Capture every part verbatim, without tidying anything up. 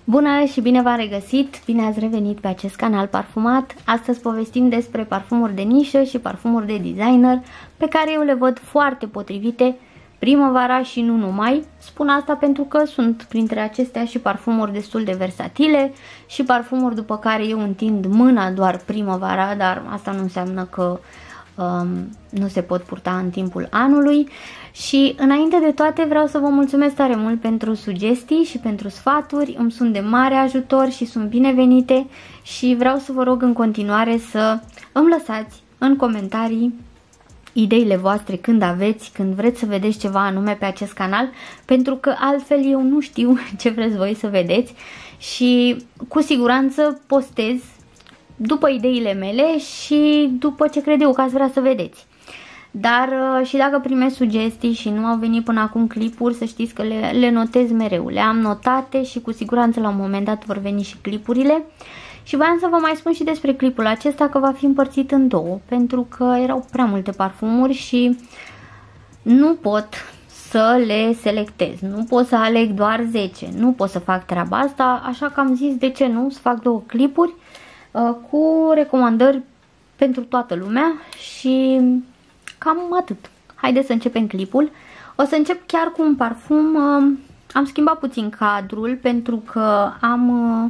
Bună și bine v-am regăsit! Bine ați revenit pe acest canal parfumat. Astăzi povestim despre parfumuri de nișă și parfumuri de designer pe care eu le văd foarte potrivite primăvara și nu numai. Spun asta pentru că sunt printre acestea și parfumuri destul de versatile și parfumuri după care eu întind mâna doar primăvara, dar asta nu înseamnă că um, nu se pot purta în timpul anului. Și înainte de toate vreau să vă mulțumesc tare mult pentru sugestii și pentru sfaturi, îmi sunt de mare ajutor și sunt binevenite și vreau să vă rog în continuare să îmi lăsați în comentarii ideile voastre când aveți, când vreți să vedeți ceva anume pe acest canal, pentru că altfel eu nu știu ce vreți voi să vedeți și cu siguranță postez după ideile mele și după ce cred eu că ați vrea să vedeți. Dar și dacă primesc sugestii și nu au venit până acum clipuri, să știți că le, le notez mereu. Le am notate și cu siguranță la un moment dat vor veni și clipurile. Și voiam să vă mai spun și despre clipul acesta că va fi împărțit în două, pentru că erau prea multe parfumuri și nu pot să le selectez. Nu pot să aleg doar zece, nu pot să fac treaba asta, așa că am zis de ce nu să fac două clipuri uh, cu recomandări pentru toată lumea și cam atât. Haideți să începem clipul. O să încep chiar cu un parfum. Am schimbat puțin cadrul pentru că am,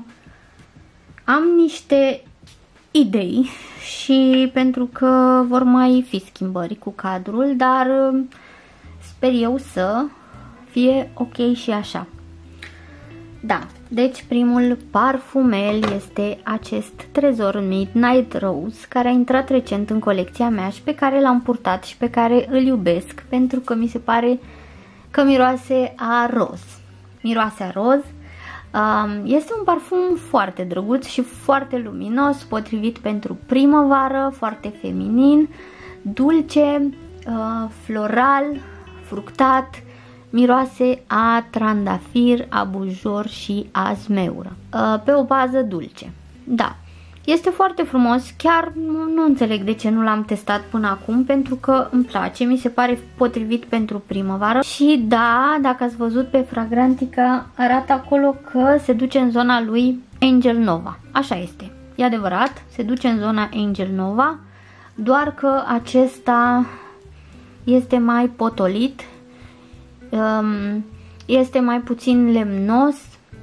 am niște idei și pentru că vor mai fi schimbări cu cadrul, dar sper eu să fie ok și așa. Da, deci primul parfumel este acest Trezor Midnight Rose, care a intrat recent în colecția mea și pe care l-am purtat și pe care îl iubesc pentru că mi se pare că miroase a roz. Miroase a roz. Este un parfum foarte drăguț și foarte luminos, potrivit pentru primăvară, foarte feminin, dulce, floral, fructat. Miroase a trandafir, a bujor și a zmeură, pe o bază dulce. Da, este foarte frumos, chiar nu, nu înțeleg de ce nu l-am testat până acum, pentru că îmi place, mi se pare potrivit pentru primăvară. Și da, dacă ați văzut pe Fragrantica, arată acolo că se duce în zona lui Angel Nova. Așa este, e adevărat, se duce în zona Angel Nova, doar că acesta este mai potolit. Este mai puțin lemnos,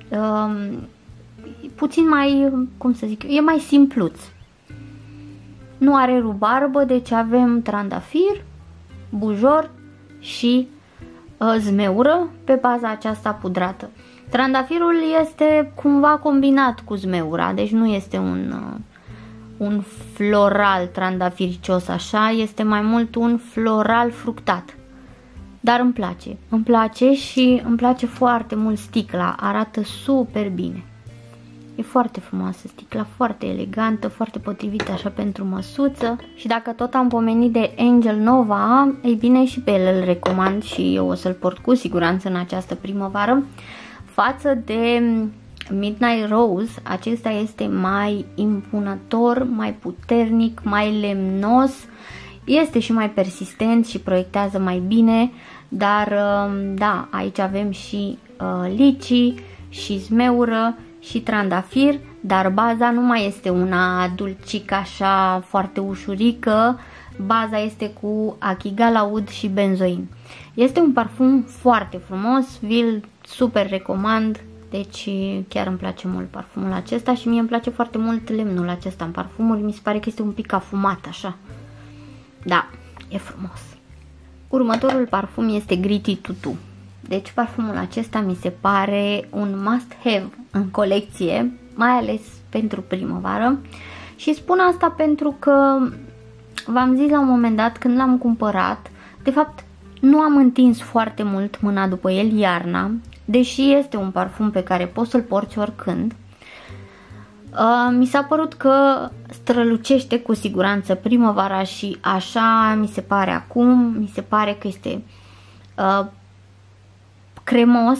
puțin mai, cum să zic, e mai simpluț. Nu are rubarbă, deci avem trandafir, bujor și zmeură pe baza aceasta pudrată. Trandafirul este cumva combinat cu zmeura, deci nu este un, un floral trandafiricios așa, este mai mult un floral fructat. Dar îmi place, îmi place și îmi place foarte mult sticla, arată super bine. E foarte frumoasă sticla, foarte elegantă, foarte potrivită așa pentru măsuță. Și dacă tot am pomenit de Angel Nova, ei bine și pe el îl recomand și eu o să-l port cu siguranță în această primăvară. Față de Midnight Rose, acesta este mai impunător, mai puternic, mai lemnos. Este și mai persistent și proiectează mai bine, dar da, aici avem și uh, lici și zmeură și trandafir, dar baza nu mai este una dulcică așa foarte ușurică, baza este cu achigala oud și benzoin. Este un parfum foarte frumos, vi-l super recomand, deci chiar îmi place mult parfumul acesta și mie îmi place foarte mult lemnul acesta în parfumuri, mi se pare că este un pic afumat așa. Da, e frumos. Următorul parfum este Gritty Tutu. Deci parfumul acesta mi se pare un must have în colecție, mai ales pentru primăvară. Și spun asta pentru că v-am zis la un moment dat când l-am cumpărat, de fapt nu am întins foarte mult mâna după el iarna, deși este un parfum pe care poți să-l porți oricând. Uh, mi s-a părut că strălucește cu siguranță primăvara și așa mi se pare acum, mi se pare că este uh, cremos,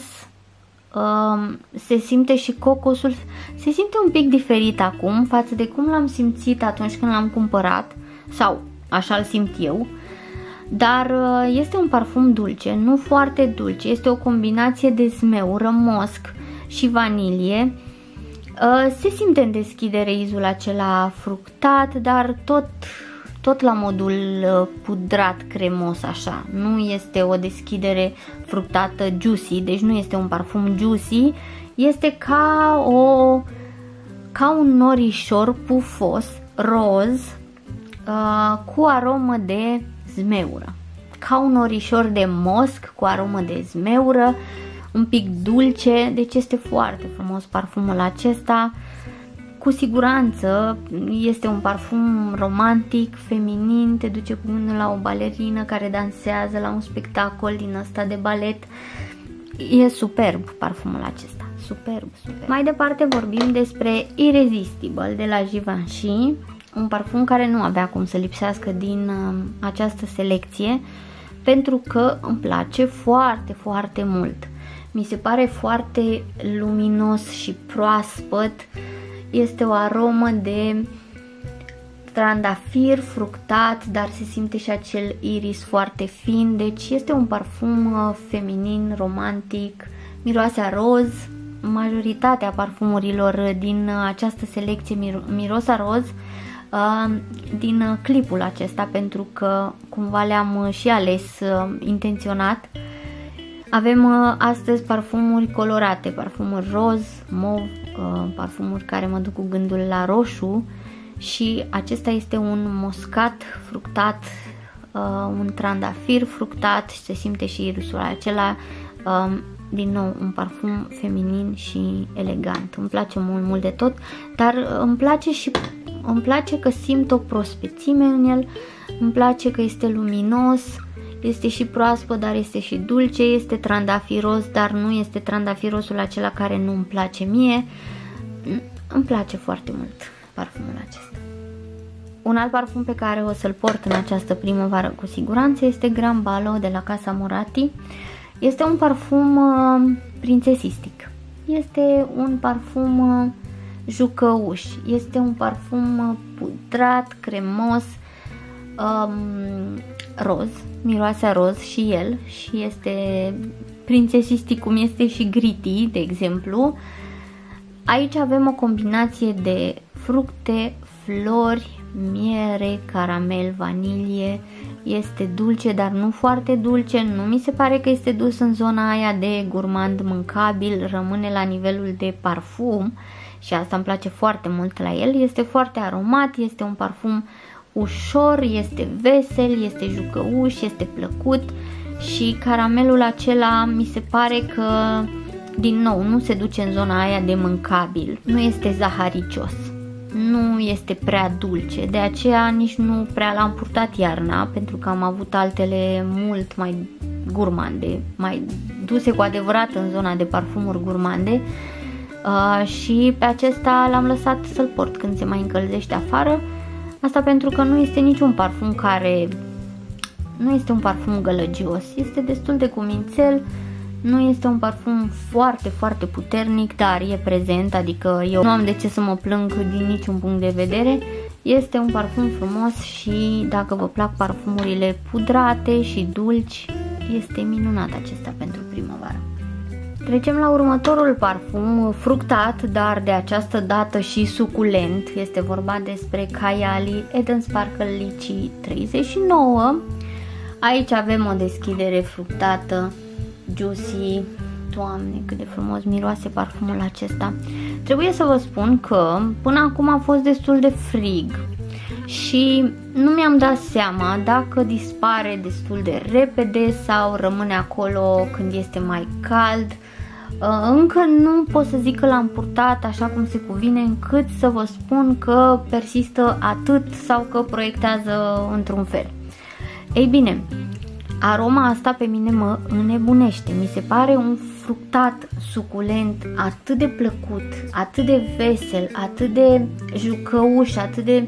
uh, se simte și cocosul, se simte un pic diferit acum față de cum l-am simțit atunci când l-am cumpărat, sau așa-l simt eu, dar este un parfum dulce, nu foarte dulce, este o combinație de zmeură, mosc și vanilie. Se simte în deschidere izul acela fructat, dar tot, tot la modul pudrat, cremos așa. Nu este o deschidere fructată juicy, deci nu este un parfum juicy, este ca, o, ca un norișor pufos, roz, cu aromă de zmeură. Ca un norișor de mosc cu aromă de zmeură, un pic dulce, deci este foarte frumos parfumul acesta. Cu siguranță este un parfum romantic, feminin, te duce cu gândul la o balerină care dansează la un spectacol din ăsta de balet. E superb parfumul acesta, superb, superb. Mai departe vorbim despre Irresistible de la Givenchy, un parfum care nu avea cum să lipsească din uh, această selecție, pentru că îmi place foarte, foarte mult. Mi se pare foarte luminos și proaspăt, este o aromă de trandafir fructat, dar se simte și acel iris foarte fin, deci este un parfum uh, feminin, romantic, miroase a roz. Majoritatea parfumurilor din această selecție mir miros a roz, uh, din clipul acesta, pentru că cumva le-am și ales uh, intenționat. Avem uh, astăzi parfumuri colorate, parfumuri roz, mov, uh, parfumuri care mă duc cu gândul la roșu, și acesta este un moscat fructat, uh, un trandafir fructat și se simte și irisul acela, uh, din nou un parfum feminin și elegant. Îmi place mult, mult de tot, dar îmi place și îmi place că simt o prospețime în el, îmi place că este luminos, este și proaspăt, dar este și dulce, este trandafiros, dar nu este trandafirosul acela care nu îmi place mie. Îmi place foarte mult parfumul acesta. Un alt parfum pe care o să-l port în această primăvară cu siguranță este Gran Ballo de la Casa Moratti. Este un parfum uh, prințesistic. Este un parfum uh, jucăuș. Este un parfum uh, pudrat, cremos, um, roz. Miroase a roz și el și este prințesistic, cum este și Gritty, de exemplu. Aici avem o combinație de fructe, flori, miere, caramel, vanilie. Este dulce, dar nu foarte dulce, nu mi se pare că este dus în zona aia de gurmand mâncabil, rămâne la nivelul de parfum și asta îmi place foarte mult la el. Este foarte aromat, este un parfum ușor, este vesel, este jucăuș, este plăcut și caramelul acela mi se pare că, din nou, nu se duce în zona aia de mâncabil, nu este zaharicios, nu este prea dulce, de aceea nici nu prea l-am purtat iarna, pentru că am avut altele mult mai gurmande, mai duse cu adevărat în zona de parfumuri gurmande, uh, și pe acesta l-am lăsat să-l port când se mai încălzește afară. Asta pentru că nu este niciun parfum care, nu este un parfum gălăgios, este destul de cumințel, nu este un parfum foarte, foarte puternic, dar e prezent, adică eu nu am de ce să mă plâng din niciun punct de vedere. Este un parfum frumos și dacă vă plac parfumurile pudrate și dulci, este minunat acesta pentru primăvară. Trecem la următorul parfum, fructat, dar de această dată și suculent. Este vorba despre Kayali Eden Sparkle Lychee treizeci și nouă. Aici avem o deschidere fructată, juicy. Doamne, cât de frumos miroase parfumul acesta. Trebuie să vă spun că până acum a fost destul de frig și nu mi-am dat seama dacă dispare destul de repede sau rămâne acolo când este mai cald. Încă nu pot să zic că l-am purtat așa cum se cuvine, încât să vă spun că persistă atât sau că proiectează într-un fel. Ei bine, aroma asta pe mine mă înnebunește. Mi se pare un fructat suculent, atât de plăcut, atât de vesel, atât de jucăuș, atât de...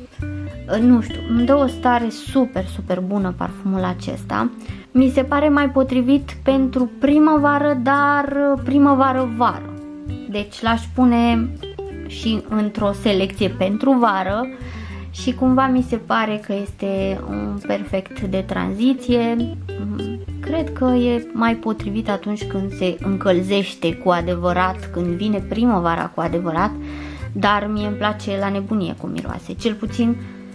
nu știu, îmi dă o stare super, super bună parfumul acesta. Mi se pare mai potrivit pentru primăvară, dar primăvară-vară. Deci l-aș pune și într-o selecție pentru vară și cumva mi se pare că este un perfect de tranziție, cred că e mai potrivit atunci când se încălzește cu adevărat, când vine primăvara cu adevărat, dar mie îmi place la nebunie cum miroase, cel puțin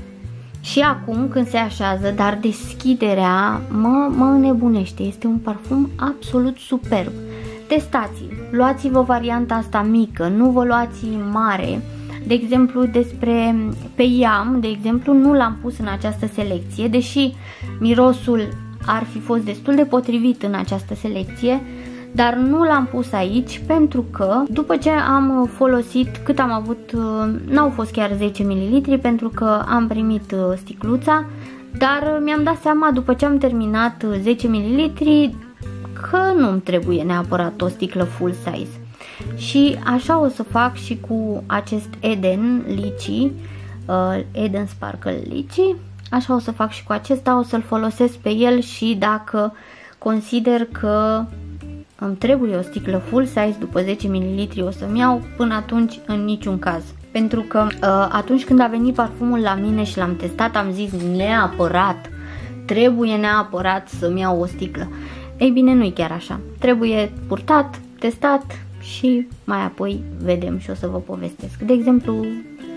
și acum când se așează, dar deschiderea mă, mă înnebunește, este un parfum absolut superb. Testați-l, luați-vă varianta asta mică, nu vă luați mare. De exemplu, despre pe Yam, de exemplu, nu l-am pus în această selecție, deși mirosul ar fi fost destul de potrivit în această selecție, dar nu l-am pus aici pentru că după ce am folosit cât am avut, n-au fost chiar zece mililitri pentru că am primit sticluța, dar mi-am dat seama după ce am terminat zece mililitri că nu-mi trebuie neapărat o sticlă full size. Și așa o să fac și cu acest Eden Lychee, uh, Eden Sparkle Lychee, așa o să fac și cu acesta, o să-l folosesc pe el și dacă consider că îmi trebuie o sticlă full size după zece mililitri o să-mi iau, până atunci în niciun caz. Pentru că uh, atunci când a venit parfumul la mine și l-am testat, am zis neapărat, trebuie neapărat să-mi iau o sticlă. Ei bine, nu-i chiar așa, trebuie purtat, testat și mai apoi vedem și o să vă povestesc. De exemplu,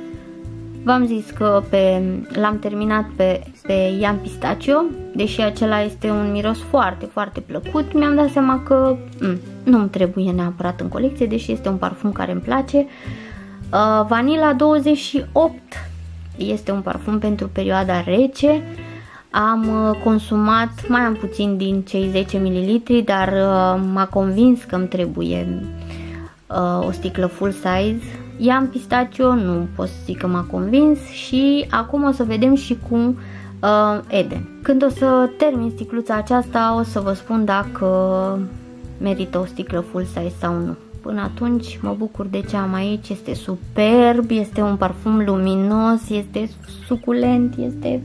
v-am zis că pe, l-am terminat pe, pe Yam Pistachio, deși acela este un miros foarte, foarte plăcut, mi-am dat seama că nu-mi trebuie neapărat în colecție, deși este un parfum care îmi place. Uh, Vanilla douăzeci și opt este un parfum pentru perioada rece. Am consumat, mai am puțin din cei zece mililitri, dar uh, m-a convins că îmi trebuie uh, o sticlă full size. Yam Pistachio nu pot să zic că m-a convins și acum o să vedem și cu uh, Eden. Când o să termin sticluța aceasta o să vă spun dacă merită o sticlă full size sau nu. Până atunci mă bucur de ce am aici, este superb, este un parfum luminos, este suculent, este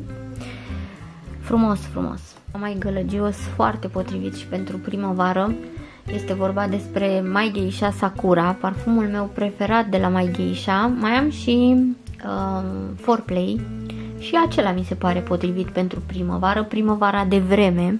frumos, frumos. Mai gălăgios, foarte potrivit și pentru primăvară. Este vorba despre My Geisha Sakura, parfumul meu preferat de la My Geisha. Mai am și uh, Foreplay și acela mi se pare potrivit pentru primăvară, primăvara de vreme.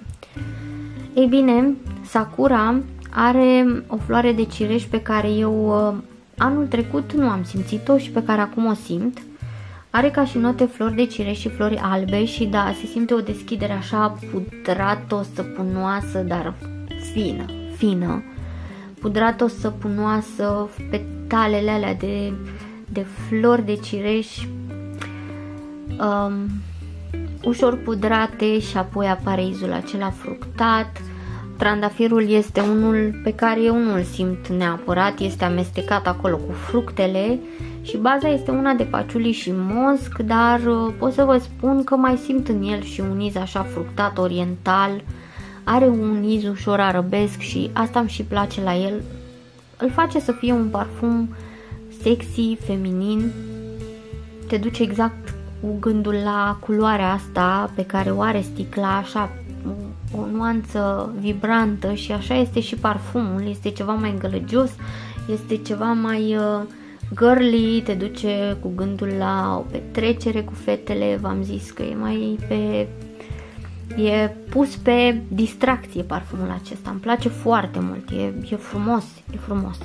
Ei bine, Sakura are o floare de cireș pe care eu uh, anul trecut nu am simțit-o și pe care acum o simt. Are ca și note flori de cireș și flori albe și da, se simte o deschidere așa pudrată, săpunoasă, dar fină, fină. Pudrată, săpunoasă, petalele alea de, de flori de cireș, um, ușor pudrate și apoi apare izul acela fructat. Trandafirul este unul pe care eu nu-l simt neapărat, este amestecat acolo cu fructele și baza este una de paciuli și mosc, dar pot să vă spun că mai simt în el și un iz așa fructat oriental, are un iz ușor arabesc și asta îmi și place la el, îl face să fie un parfum sexy, feminin, te duce exact cu gândul la culoarea asta pe care o are sticla, așa o nuanță vibrantă și așa este și parfumul, este ceva mai gălăgios, este ceva mai uh, girly, te duce cu gândul la o petrecere cu fetele, v-am zis că e mai pe... e pus pe distracție parfumul acesta, îmi place foarte mult, e, e frumos, e frumos.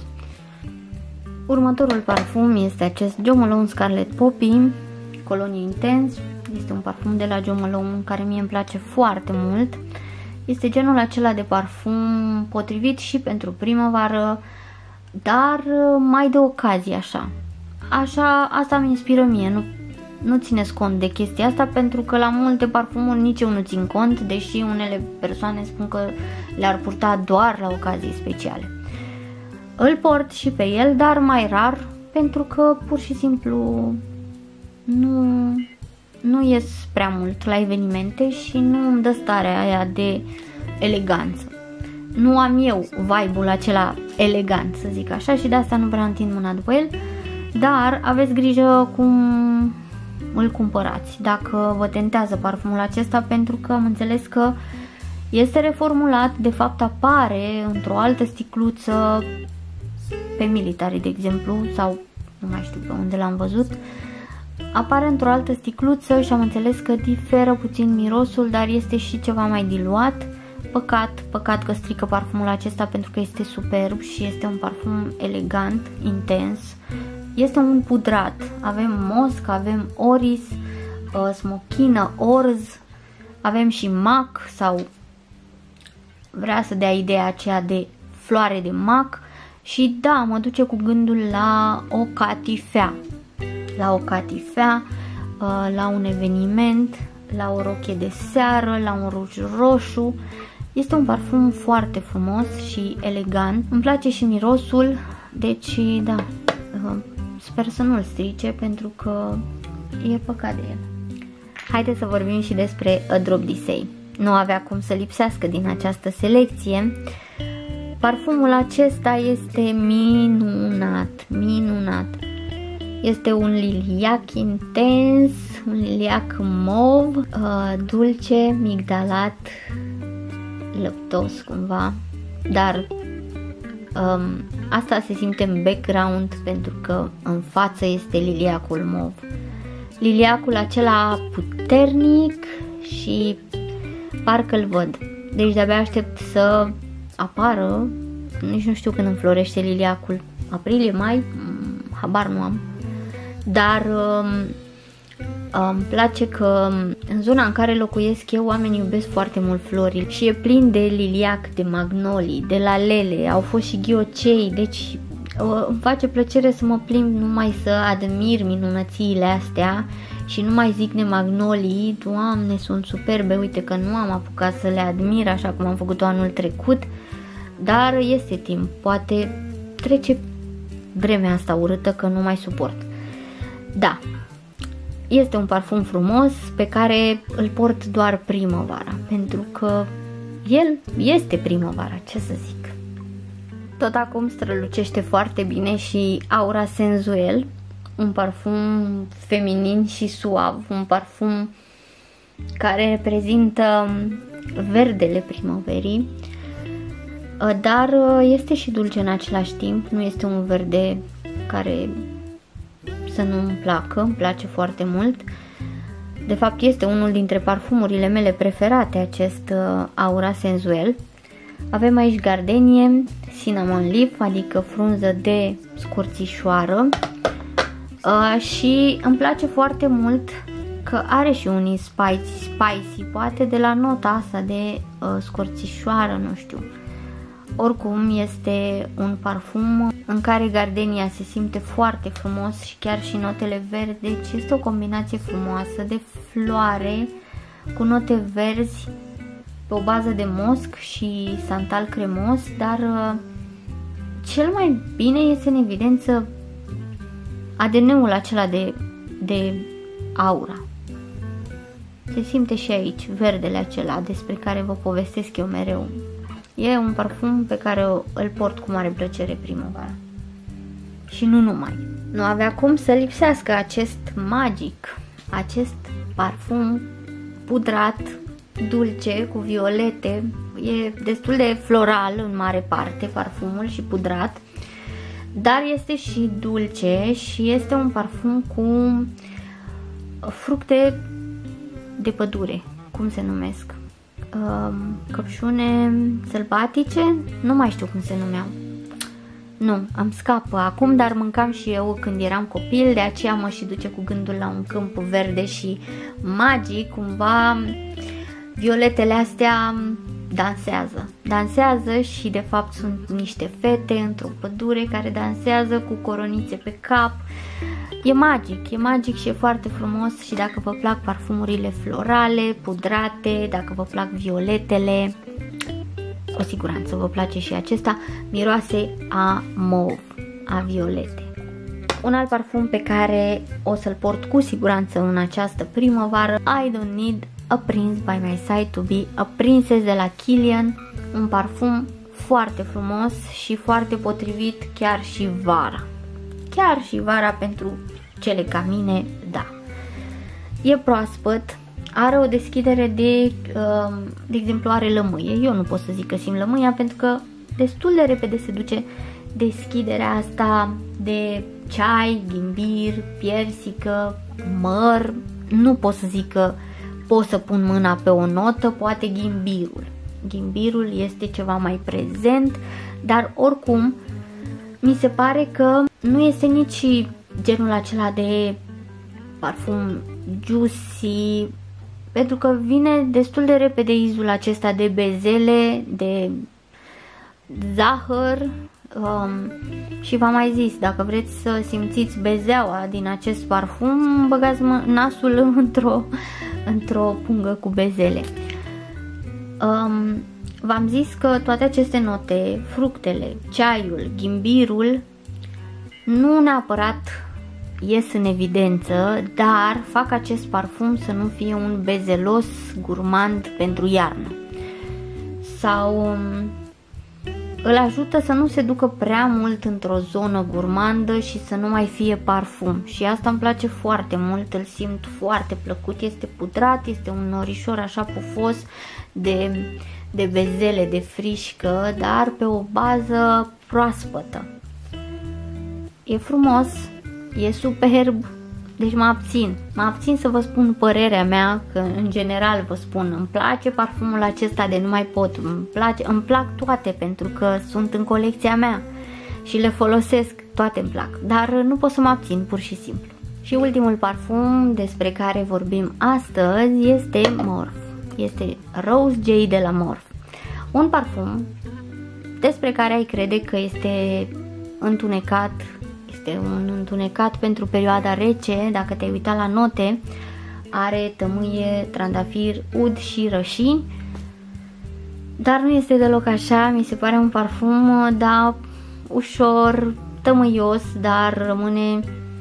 Următorul parfum este acest Jo Malone Scarlet Poppy, Colonie Intens, este un parfum de la Jo Malone care mie îmi place foarte mult. Este genul acela de parfum potrivit și pentru primăvară, dar mai de ocazie așa. Așa, asta mi inspiră mie, nu, nu țineți cont de chestia asta pentru că la multe parfumuri nici eu nu țin cont, deși unele persoane spun că le-ar purta doar la ocazii speciale. Îl port și pe el, dar mai rar, pentru că pur și simplu nu, nu ies prea mult la evenimente și nu îmi dă starea aia de eleganță. Nu am eu vibe-ul acela elegant, să zic așa, și de asta nu prea întind mâna după el, dar aveți grijă cum îl cumpărați, dacă vă tentează parfumul acesta, pentru că am înțeles că este reformulat, de fapt apare într-o altă sticluță pe Military, de exemplu, sau nu mai știu pe unde l-am văzut, apare într-o altă sticluță și am înțeles că diferă puțin mirosul, dar este și ceva mai diluat. păcat, păcat că strică parfumul acesta pentru că este superb și este un parfum elegant, intens. Este un pudrat, avem mosc, avem oris, smochină, orz, avem și mac sau vrea să dea ideea aceea de floare de mac și da, mă duce cu gândul la o catifea, la o catifea, la un eveniment, la o rochie de seară, la un ruj roșu. Este un parfum foarte frumos și elegant, îmi place și mirosul, deci da, sper să nu-l strice pentru că e păcat de el. Haideți să vorbim și despre A Drop D'Issei. Nu avea cum să lipsească din această selecție. Parfumul acesta este minunat, minunat. Este un liliac intens, un liliac mov, uh, dulce, migdalat, lăptos cumva, dar um, asta se simte în background pentru că în față este liliacul mov. Liliacul acela puternic și parcă îl văd. Deci de-abia aștept să apară, nici nu știu când înflorește liliacul, aprilie, mai, habar nu am. Dar îmi place că în zona în care locuiesc eu oamenii iubesc foarte mult florile și e plin de liliac, de magnolii, de lalele, au fost și ghiocei, deci îmi face plăcere să mă plimb numai să admir minunățiile astea și nu mai zic de magnolii, Doamne, sunt superbe, uite că nu am apucat să le admir așa cum am făcut-o anul trecut, dar este timp, poate trece vremea asta urâtă că nu mai suport. Da, este un parfum frumos pe care îl port doar primăvara, pentru că el este primăvara, ce să zic. Tot acum strălucește foarte bine și Aura Senzuel, un parfum feminin și suav, un parfum care reprezintă verdele primăverii, dar este și dulce în același timp, nu este un verde care să nu-mi placă, îmi place foarte mult. De fapt este unul dintre parfumurile mele preferate, acest Aura Senzuel. Avem aici gardenie, cinnamon leaf, adică frunză de scurțișoară, uh, și îmi place foarte mult că are și unii spicy, spicy, poate de la nota asta de uh, scurțișoară, nu știu. Oricum este un parfum în care gardenia se simte foarte frumos și chiar și notele verzi, deci este o combinație frumoasă de floare cu note verzi pe o bază de mosc și santal cremos, dar uh, cel mai bine este în evidență A D N-ul acela de, de aura. Se simte și aici verdele acela despre care vă povestesc eu mereu. E un parfum pe care îl port cu mare plăcere primăvara. Și nu numai. Nu avea cum să lipsească acest Magic, acest parfum pudrat, dulce, cu violete. E destul de floral în mare parte parfumul și pudrat, dar este și dulce și este un parfum cu fructe de pădure, cum se numesc, căpșune sălbatice, nu mai știu cum se numeau. Nu, îmi scapă acum, dar mâncam și eu când eram copil, de aceea mă și duce cu gândul la un câmp verde și magic, cumva violetele astea dansează. Dansează și de fapt sunt niște fete într-o pădure care dansează cu coronițe pe cap. E magic, e magic și e foarte frumos și dacă vă plac parfumurile florale, pudrate, dacă vă plac violetele, cu siguranță vă place și acesta, miroase a mov, a violete. Un alt parfum pe care o să-l port cu siguranță în această primăvară, I Don't Need a Prince by My Side to Be a Princess de la Kilian, un parfum foarte frumos și foarte potrivit chiar și vara. Chiar și vara pentru cele ca mine, da. E proaspăt, are o deschidere de, de exemplu, are lămâie. Eu nu pot să zic că simt lămâia pentru că destul de repede se duce deschiderea asta de ceai, ghimbir, piersică, măr. Nu pot să zic că pot să pun mâna pe o notă, poate ghimbirul. ghimbirul este ceva mai prezent, dar oricum mi se pare că nu este nici genul acela de parfum juicy, pentru că vine destul de repede izul acesta de bezele, de zahăr. Um, și v-am mai zis, dacă vreți să simțiți bezeaua din acest parfum, băgați nasul într-o într-o pungă cu bezele. Um, v-am zis că toate aceste note, fructele, ceaiul, ghimbirul, nu neapărat ies în evidență, dar fac acest parfum să nu fie un bezelos gurmand pentru iarnă. Sau îl ajută să nu se ducă prea mult într-o zonă gurmandă și să nu mai fie parfum. Și asta îmi place foarte mult, îl simt foarte plăcut, este pudrat, este un norișor așa pufos de, de bezele, de frișcă, dar pe o bază proaspătă. E frumos, e superb, deci mă abțin. Mă abțin să vă spun părerea mea, că în general vă spun, îmi place parfumul acesta de nu mai pot, îmi, place, îmi plac toate pentru că sunt în colecția mea și le folosesc, toate îmi plac, dar nu pot să mă abțin pur și simplu. Și ultimul parfum despre care vorbim astăzi este Morphe, este Rose J de la Morphe. Un parfum despre care ai crede că este întunecat, este un întunecat pentru perioada rece. Dacă te-ai uitat la note, are tămâie, trandafir, ud și rășini, dar nu este deloc așa. Mi se pare un parfum, da, ușor tămâios, dar rămâne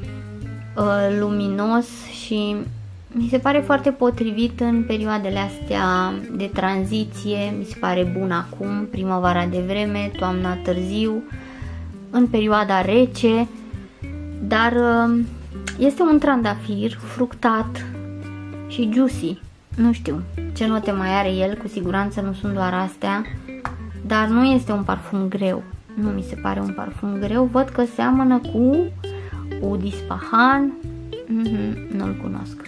uh, luminos și mi se pare foarte potrivit în perioadele astea de tranziție. Mi se pare bun acum, primăvara de vreme, toamna târziu, în perioada rece, dar este un trandafir fructat și juicy. Nu știu ce note mai are el, cu siguranță nu sunt doar astea, dar nu este un parfum greu. Nu mi se pare un parfum greu, văd că seamănă cu Oud Ispahan, mm-hmm, nu-l cunosc.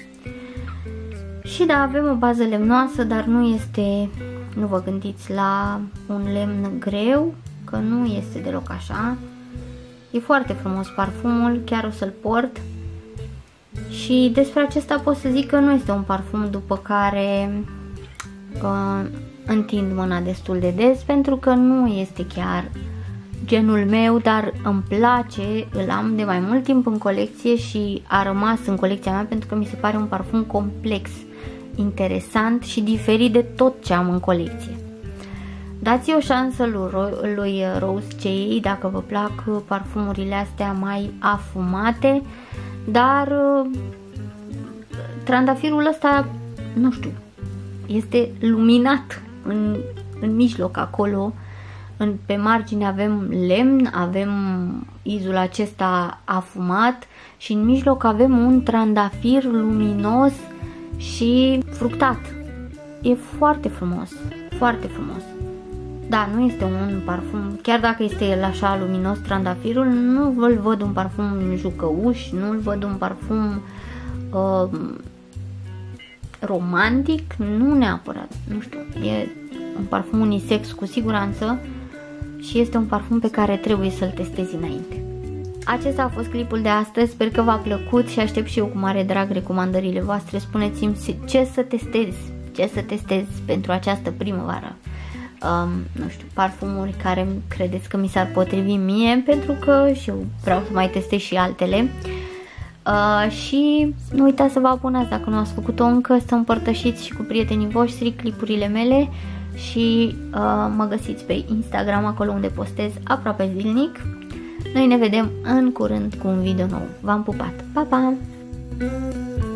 Și da, avem o bază lemnoasă, dar nu este, nu vă gândiți la un lemn greu, că nu este deloc așa. E foarte frumos parfumul, chiar o să-l port. Și despre acesta pot să zic că nu este un parfum după care uh, întind mâna destul de des, pentru că nu este chiar genul meu, dar îmi place, îl am de mai mult timp în colecție și a rămas în colecția mea pentru că mi se pare un parfum complex, interesant și diferit de tot ce am în colecție. Dați o șansă lui, lui Rose J dacă vă plac parfumurile astea mai afumate, dar trandafirul ăsta, nu știu, este luminat în, în mijloc acolo, în, pe margine avem lemn, avem izul acesta afumat și în mijloc avem un trandafir luminos și fructat. E foarte frumos, foarte frumos. Da, nu este un parfum, chiar dacă este el așa luminos trandafirul, nu îl văd un parfum jucăuș, nu îl văd un parfum uh, romantic, nu neapărat, nu știu, e un parfum unisex cu siguranță și este un parfum pe care trebuie să-l testezi înainte. Acesta a fost clipul de astăzi, sper că v-a plăcut și aștept și eu cu mare drag recomandările voastre. Spuneți-mi ce să testez, ce să testez pentru această primăvară. Um, nu știu, parfumuri care credeți că mi s-ar potrivi mie, pentru că și eu vreau să mai testez și altele. Uh, și nu uitați să vă abonați dacă nu ați făcut-o încă, să împărtășiți și cu prietenii voștri clipurile mele și uh, mă găsiți pe Instagram, acolo unde postez aproape zilnic. Noi ne vedem în curând cu un video nou. V-am pupat! Pa, pa!